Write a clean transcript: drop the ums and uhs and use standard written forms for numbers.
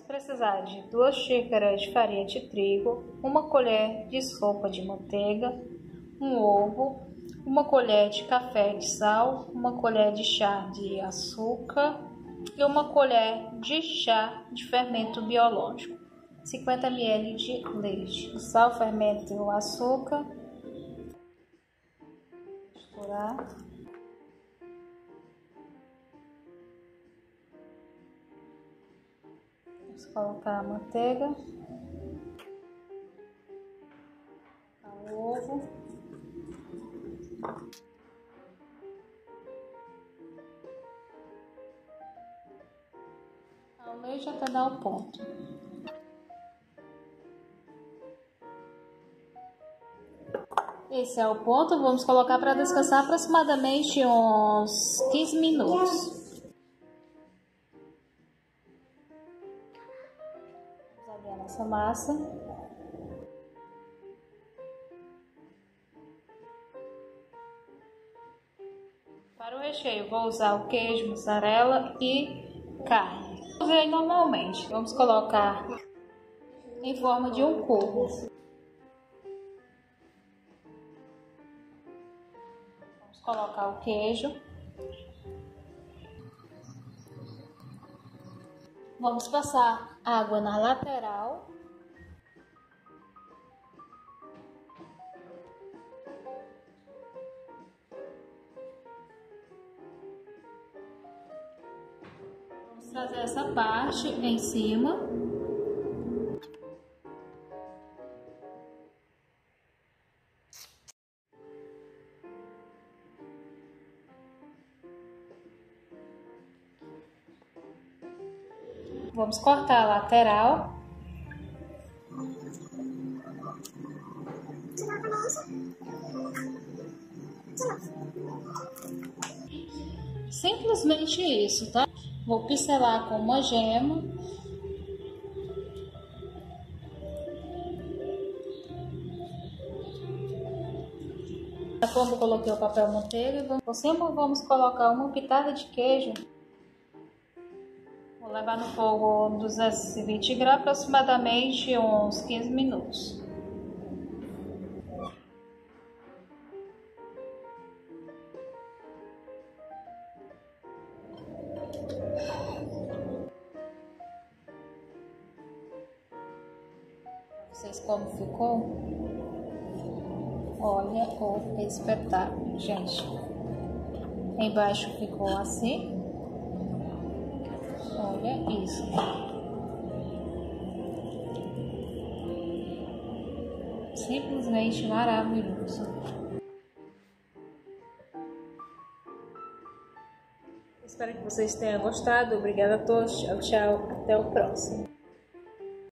Vamos precisar de 2 xícaras de farinha de trigo, 1 colher de sopa de manteiga, um ovo, 1 colher de café de sal, 1 colher de chá de açúcar e 1 colher de chá de fermento biológico, 50 ml de leite, o sal, fermento e o açúcar. Misturar. Vamos colocar a manteiga, o ovo, ao leite até dar o ponto. Esse é o ponto, vamos colocar para descansar aproximadamente uns 15 minutos. Vamos abrir a nossa massa. Para o recheio, vou usar o queijo, mussarela e carne. Usei normalmente. Vamos colocar em forma de um cubo. Vamos colocar o queijo. Vamos passar água na lateral. Trazer essa parte em cima. Vamos cortar a lateral. Simplesmente isso, tá? Vou pincelar com uma gema. Como coloquei o papel manteiga, por cima vamos colocar uma pitada de queijo. Vou levar no fogo 220 graus aproximadamente uns 15 minutos. Vocês como ficou? Olha o espetáculo, gente. Embaixo ficou assim. Olha isso. Simplesmente maravilhoso. Espero que vocês tenham gostado. Obrigada a todos. Tchau, tchau. Até o próximo.